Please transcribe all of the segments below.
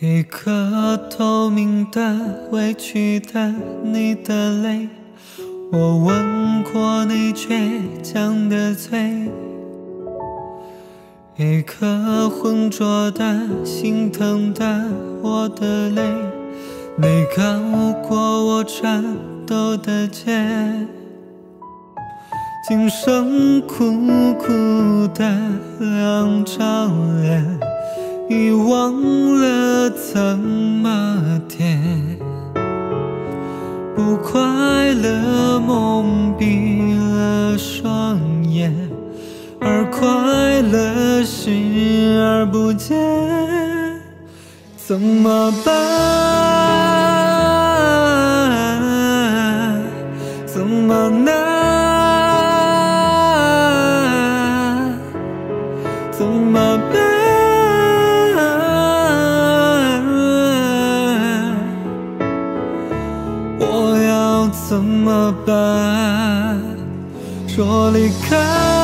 一颗透明的、委屈的你的泪，我吻过你倔强的嘴。一颗浑浊的、心疼的我的泪，你靠过我颤抖的肩。今生苦苦的两张脸，已忘了怎么甜。不快乐蒙蔽了双眼，而快乐视而不见。怎么办？怎么难？怎么办？我要怎么办？说离开，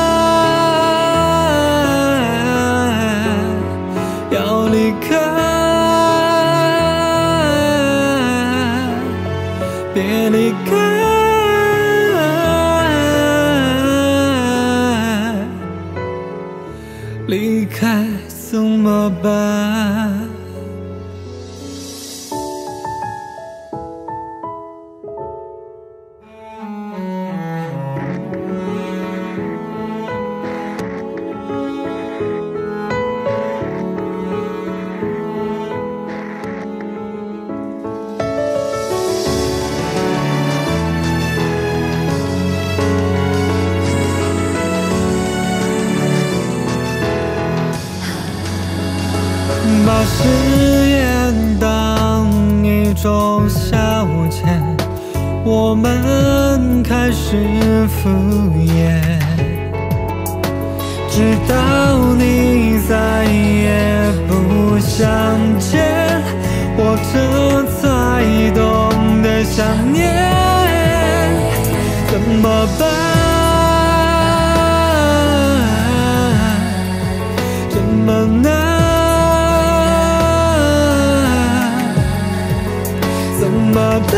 要离开，别离开。离开怎么办？把誓言当一种消遣，我们开始敷衍，直到你再也不相见，我这才懂得想念。怎么办？这么难？怎么办？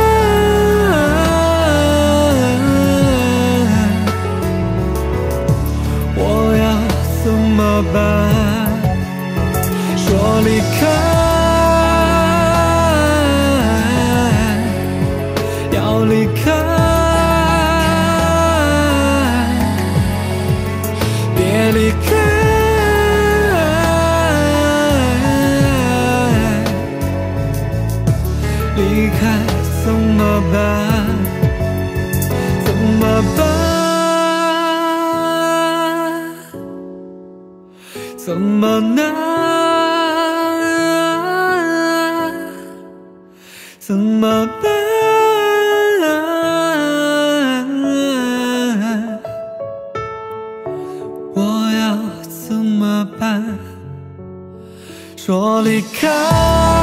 我要怎么办？说离开，要离开，别离开。离开怎么办？怎么办？怎么难？怎么办？我要怎么办？说离开。